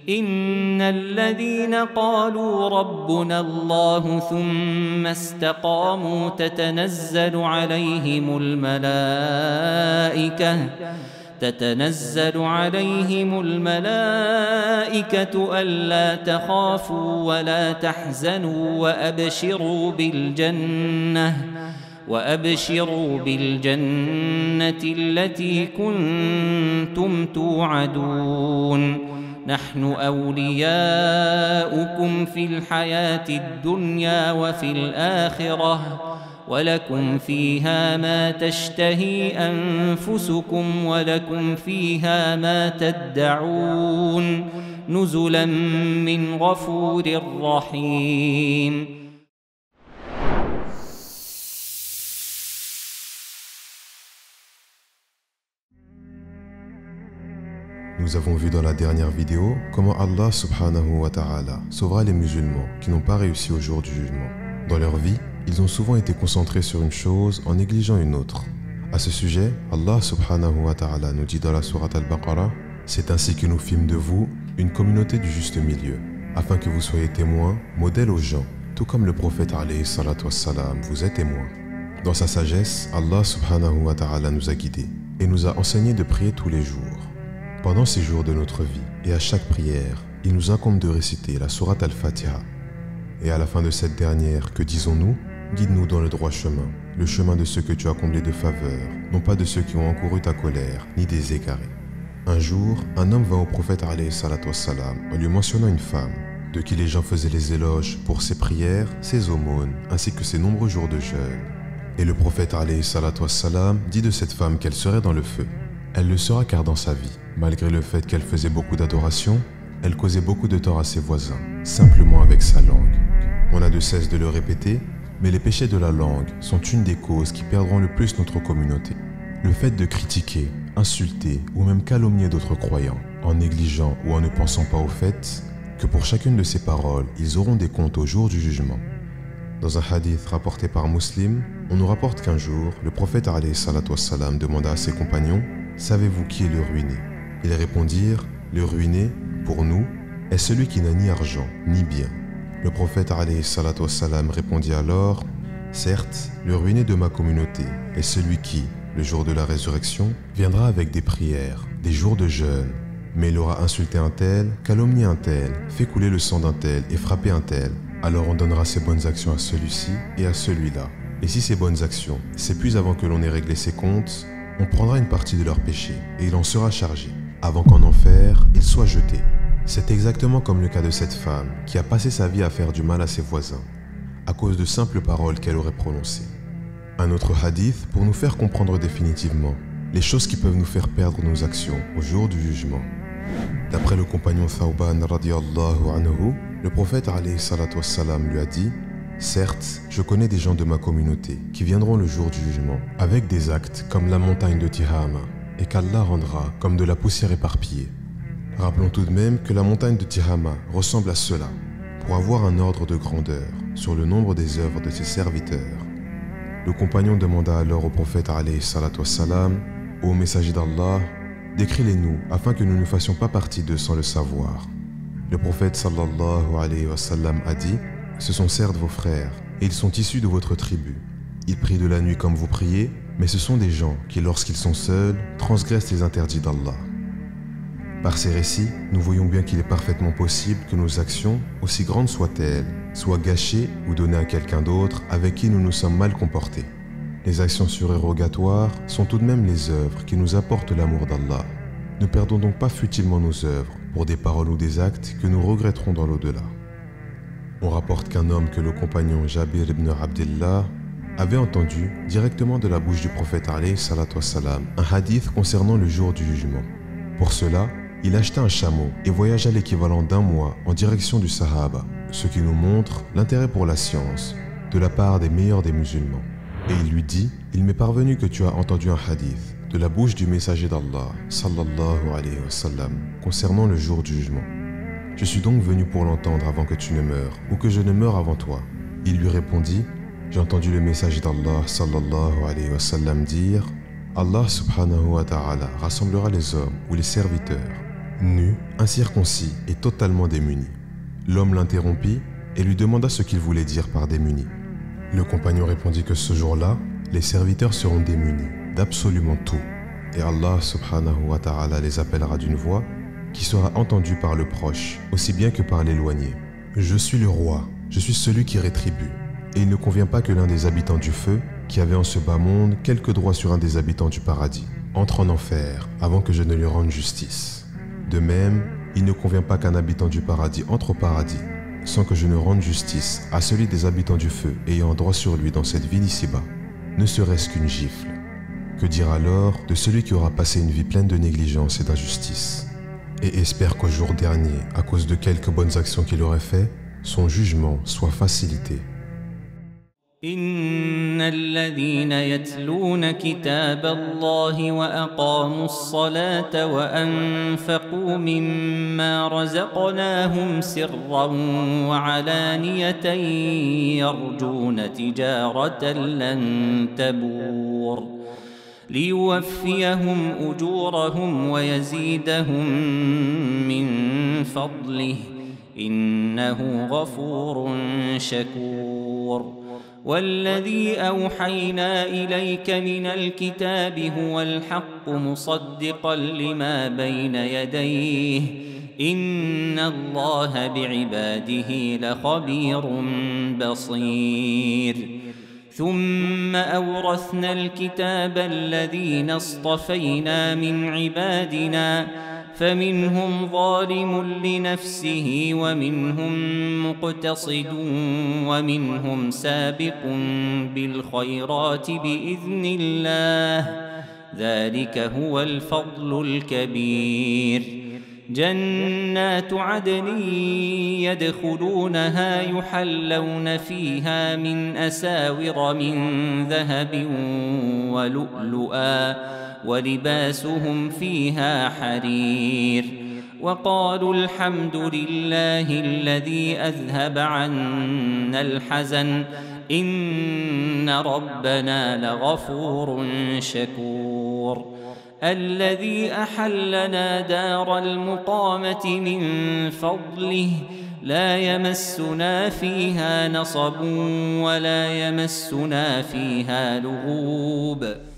إن الذين قالوا ربنا الله ثم استقاموا تتنزل عليهم الملائكة ألا تخافوا ولا تحزنوا وأبشروا بالجنة التي كنتم توعدون نحن أولياؤكم في الحياة الدنيا وفي الآخرة ولكم فيها ما تشتهي أنفسكم ولكم فيها ما تدعون نزلا من غفور رحيم. Nous avons vu dans la dernière vidéo comment Allah subhanahu wa ta'ala sauvera les musulmans qui n'ont pas réussi au jour du jugement. Dans leur vie, ils ont souvent été concentrés sur une chose en négligeant une autre. À ce sujet, Allah subhanahu wa ta'ala nous dit dans la sourate Al-Baqarah: c'est ainsi que nous fîmes de vous une communauté du juste milieu, afin que vous soyez témoins, modèles aux gens, tout comme le prophète alayhi salatu wassalam vous est témoin. Dans sa sagesse, Allah subhanahu wa ta'ala nous a guidés et nous a enseigné de prier tous les jours. Pendant ces jours de notre vie et à chaque prière, il nous incombe de réciter la sourate Al-Fatiha. Et à la fin de cette dernière, que disons-nous? Guide-nous dans le droit chemin, le chemin de ceux que tu as comblés de faveur, non pas de ceux qui ont encouru ta colère, ni des égarés. Un jour, un homme vint au prophète alayhi salatu wassalam en lui mentionnant une femme, de qui les gens faisaient les éloges pour ses prières, ses aumônes, ainsi que ses nombreux jours de jeûne. Et le prophète alayhi salatu wassalam dit de cette femme qu'elle serait dans le feu. Elle le sera car dans sa vie, malgré le fait qu'elle faisait beaucoup d'adoration, elle causait beaucoup de tort à ses voisins, simplement avec sa langue. On n'a de cesse de le répéter, mais les péchés de la langue sont une des causes qui perdront le plus notre communauté. Le fait de critiquer, insulter ou même calomnier d'autres croyants, en négligeant ou en ne pensant pas au fait que pour chacune de ces paroles, ils auront des comptes au jour du jugement. Dans un hadith rapporté par Muslim, on nous rapporte qu'un jour, le prophète alayhi salatu wassalam demanda à ses compagnons: savez-vous qui est le ruiné? Ils répondirent: le ruiné, pour nous, est celui qui n'a ni argent, ni bien. Le prophète alayhi salatu wassalam répondit alors: certes, le ruiné de ma communauté est celui qui, le jour de la résurrection, viendra avec des prières, des jours de jeûne, mais il aura insulté un tel, calomnié un tel, fait couler le sang d'un tel et frappé un tel. Alors on donnera ses bonnes actions à celui-ci et à celui-là. Et si ces bonnes actions s'épuisent avant que l'on ait réglé ses comptes, on prendra une partie de leurs péchés et il en sera chargé, avant qu'en enfer, il soit jeté. C'est exactement comme le cas de cette femme qui a passé sa vie à faire du mal à ses voisins, à cause de simples paroles qu'elle aurait prononcées. Un autre hadith pour nous faire comprendre définitivement les choses qui peuvent nous faire perdre nos actions au jour du jugement. D'après le compagnon Thawban radiyallahu anhu, le prophète alayhi salatu wassalam lui a dit: certes, je connais des gens de ma communauté qui viendront le jour du jugement avec des actes comme la montagne de Tihama et qu'Allah rendra comme de la poussière éparpillée. Rappelons tout de même que la montagne de Tihama ressemble à cela pour avoir un ordre de grandeur sur le nombre des œuvres de ses serviteurs. Le compagnon demanda alors au prophète alayhi salatu wassalam: ô messager d'Allah, décris-les-nous afin que nous ne fassions pas partie d'eux sans le savoir. Le prophète sallallahu alayhi wa sallam a dit: ce sont certes vos frères, et ils sont issus de votre tribu. Ils prient de la nuit comme vous priez, mais ce sont des gens qui, lorsqu'ils sont seuls, transgressent les interdits d'Allah. Par ces récits, nous voyons bien qu'il est parfaitement possible que nos actions, aussi grandes soient-elles, soient gâchées ou données à quelqu'un d'autre avec qui nous nous sommes mal comportés. Les actions surérogatoires sont tout de même les œuvres qui nous apportent l'amour d'Allah. Ne perdons donc pas futilement nos œuvres pour des paroles ou des actes que nous regretterons dans l'au-delà. On rapporte qu'un homme que le compagnon Jabir ibn Abdillah avait entendu directement de la bouche du prophète alayhi salatu wassalam un hadith concernant le jour du jugement. Pour cela, il acheta un chameau et voyagea l'équivalent d'un mois en direction du Sahaba, ce qui nous montre l'intérêt pour la science de la part des meilleurs des musulmans. Et il lui dit: il m'est parvenu que tu as entendu un hadith de la bouche du messager d'Allah sallallahu alayhi wa sallam concernant le jour du jugement. Je suis donc venu pour l'entendre avant que tu ne meures ou que je ne meure avant toi. Il lui répondit: j'ai entendu le messager d'Allah sallallahu alayhi wa sallam dire: Allah subhanahu wa ta'ala rassemblera les hommes ou les serviteurs nu, incirconcis et totalement démuni. L'homme l'interrompit et lui demanda ce qu'il voulait dire par démuni. Le compagnon répondit que ce jour-là, les serviteurs seront démunis d'absolument tout, et Allah subhanahu wa ta'ala les appellera d'une voix qui sera entendue par le proche, aussi bien que par l'éloigné. Je suis le roi, je suis celui qui rétribue, et il ne convient pas que l'un des habitants du feu, qui avait en ce bas monde quelque droit sur un des habitants du paradis, entre en enfer avant que je ne lui rende justice. De même, il ne convient pas qu'un habitant du paradis entre au paradis, sans que je ne rende justice à celui des habitants du feu ayant droit sur lui dans cette vie d'ici-bas, ne serait-ce qu'une gifle. Que dire alors de celui qui aura passé une vie pleine de négligence et d'injustice, et espère qu'au jour dernier, à cause de quelques bonnes actions qu'il aurait fait, son jugement soit facilité. إن الذين يتلون كتاب الله وأقاموا الصلاة وأنفقوا مما رزقناهم سرا وعلانية يرجون تجارة لن تبور ليوفيهم أجورهم ويزيدهم من فضله إنه غفور شكور والذي أوحينا إليك من الكتاب هو الحق مصدقا لما بين يديه إن الله بعباده لخبير بصير ثم أورثنا الكتاب الذين اصطفينا من عبادنا فمنهم ظالم لنفسه ومنهم مقتصد ومنهم سابق بالخيرات بإذن الله ذلك هو الفضل الكبير جنات عدن يدخلونها يحلون فيها من أساور من ذهب ولؤلؤا ولباسهم فيها حرير وقالوا الحمد لله الذي أذهب عنا الحزن إن ربنا لغفور شكور الذي أحلنا دار المقامة من فضله لا يمسنا فيها نصب ولا يمسنا فيها لغوب